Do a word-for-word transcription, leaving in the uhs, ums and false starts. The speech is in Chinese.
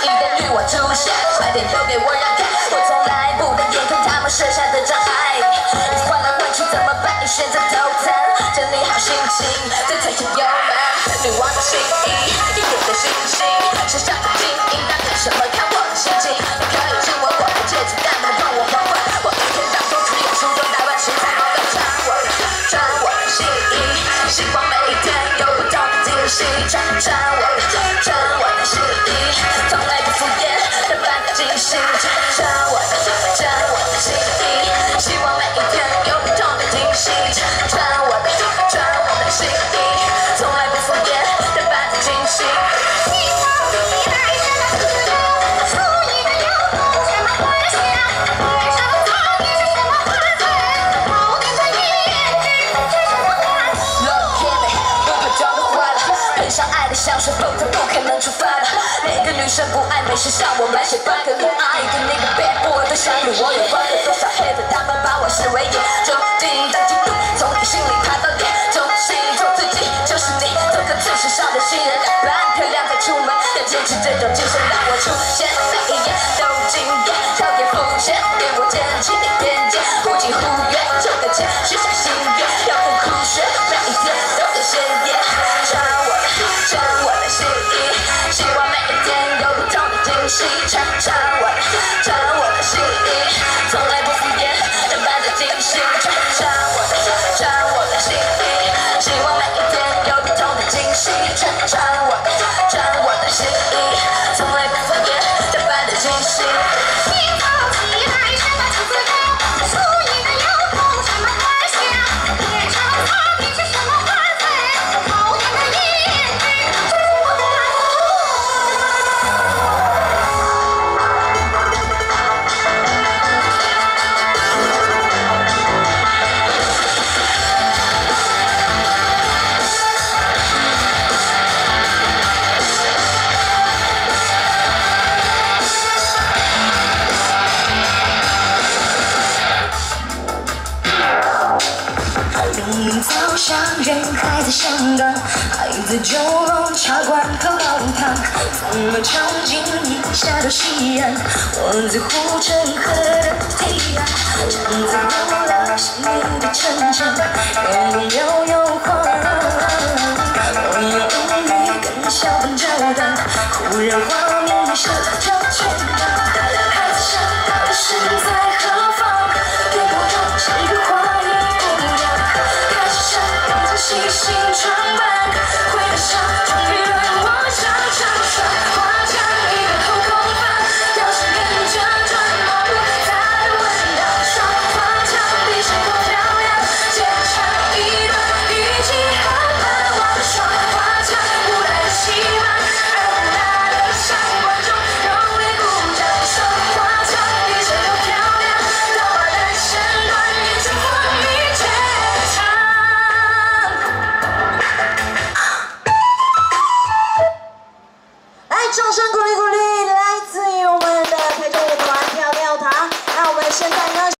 的女王出现，快点都给我让开！我从来不能眼看他们设下的障碍，你换来换去怎么办？你选择投降，整理好心情，再踩下油门。女王的心意，一点的信心，身上的精英，当凭什么看我的心情？你可以亲我，我的戒指，但能让我还魂。我一天当中只有书中百万时才能够穿我，穿我的心意，希望每一天有不同的惊喜，穿穿我的，穿我的心意，从来不敷衍的般的惊喜，穿穿我的，穿我的心意，希望每一天有不同的惊喜，穿穿我的，穿我的心意，从来不敷衍的般的惊喜。上爱的香水，否则不可能出发的。每个女生不爱美，是向我买些半个恋爱的那个 bad boy 都想与我有关的多少 hate， 他们把我视为眼中第一的嫉妒，从你心里爬到脸，重新做自己，就是你，做个最时尚的新人，打扮漂亮再出门，要坚持这种精神，让我出现每一眼都惊艳，讨厌肤浅，给我捡起你偏见，忽近忽远，做个钱，许下心愿，要更酷炫，每一天都更鲜艳，穿我的。穿我的心意，希望每一天有不同的惊喜。穿穿我的，穿我的心意，从来不敷衍的般的惊喜。穿穿我的，穿我的心意，希望每一天有不同的惊喜。穿穿我的，穿我的心意，从来不敷衍的般的惊喜。 心头起来，什么青丝高，素衣的有风，什么花香，夜长草地是什么花粉，好点的胭脂。 早上人还在香港，孩子酒楼茶馆喝老汤，怎么尝尽一下的夕阳？我在护城河的堤岸，站在流浪是你的城墙，远方摇摇晃，我用英语跟小本交谈，忽然画面射着全场，孩子想到的身在何方？给我的这个花衣姑娘。细心装扮，回到家，终于让我常常说话讲一个后空翻，要是跟着转马步，他的味道，说话讲比谁都漂亮，接唱一段语气很慢，我的说话讲不来的希望，而我那的像观众热烈鼓掌，说话讲比谁都漂亮，到把人生段变成昏迷绝唱。 掌声鼓励鼓励，来自于我们的台中舞团跳跳糖。那我们现在呢？